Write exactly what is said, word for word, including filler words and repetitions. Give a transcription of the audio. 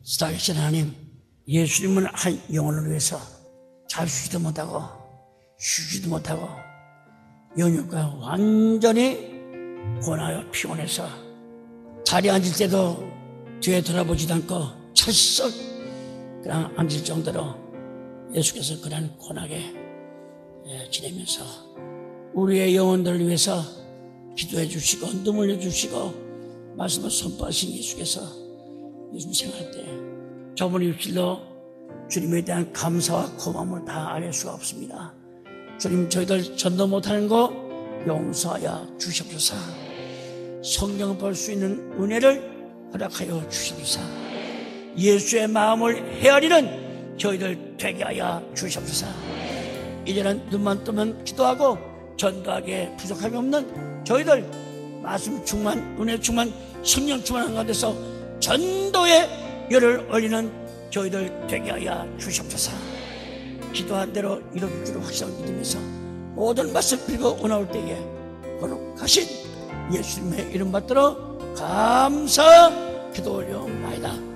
살아계신 하나님, 예수님은 한 영혼을 위해서 자주지도 못하고 쉬지도 못하고 영육과 완전히 고나여 피곤해서 자리에 앉을 때도 뒤에 돌아보지도 않고 철썩 그냥 앉을 정도로 예수께서 그런 고나게 지내면서 우리의 영혼들을 위해서 기도해 주시고 눈물 흘려 주시고 말씀을 선포하신 예수께서 예수님 생활 때 저번 입술로 주님에 대한 감사와 고마움을 다 알 수가 없습니다. 주님, 저희들 전도 못하는 거 용서하여 주시옵소서. 성경을 볼 수 있는 은혜를 허락하여 주시옵소서. 예수의 마음을 헤아리는 저희들 되게 하여 주시옵소서. 이제는 눈만 뜨면 기도하고 전도하기에 부족함이 없는 저희들 말씀 충만, 은혜 충만, 성령 충만한 가운데서 전도의 열을 올리는 저희들 되게 하여 주시옵소서. 기도한 대로 이루어질 줄 확실하게 믿으면서 모든 말씀 빌고 오나올 때에 거룩하신 예수님의 이름 받들어 감사 기도 올려옵나이다.